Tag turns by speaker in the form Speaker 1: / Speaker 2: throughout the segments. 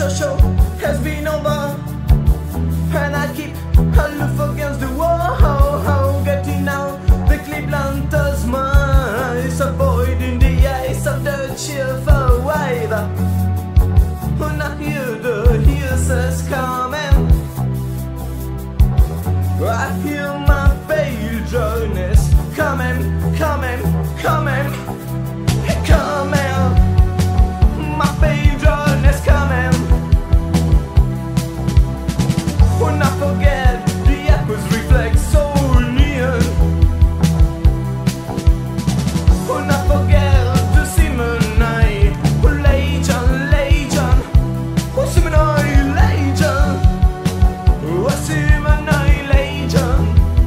Speaker 1: show has been over, and I keep aloof against the wall, getting out the Clevelanders' minds, avoiding the eyes of the cheerful wave. When I hear the hearses coming, I hear my patroness coming, coming, coming, coming. My patron is coming. When I forget the echoes reflect so near. When I forget the Simonite Legion, Legion, oh Simonite Legion, oh Simonite Legion.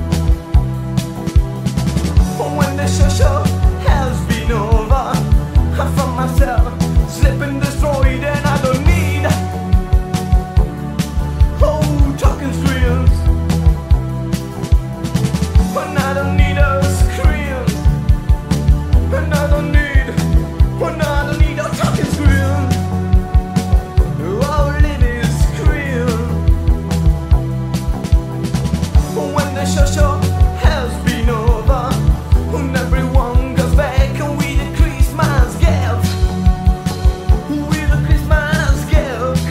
Speaker 1: When the show has been over, I found myself slipping destroyed, and I don't need talking screams. When I don't need a scream, when I don't need a talking scream. Oh, lady scream. When the show has been over, when everyone goes back and we the Christmas gift. With a Christmas gift,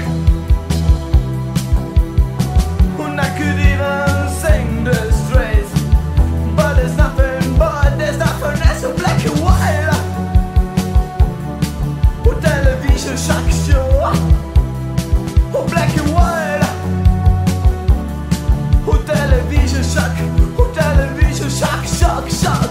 Speaker 1: when I could even sing the straight, but there's nothing else so black and white. Oh, television shock show, oh black and white. Oh, television shock, oh television shock, shock, shock.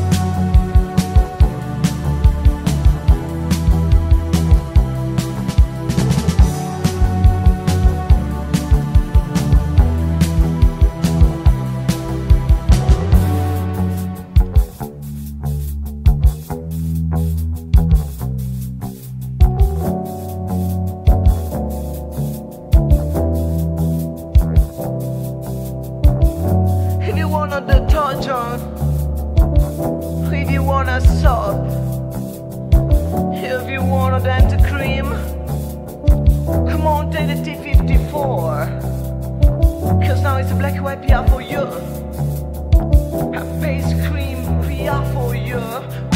Speaker 1: If you want a detergent, if you want a soap, if you want a dental cream, come on, take the T54, cause now it's a black and white PR for you, a face cream PR for you.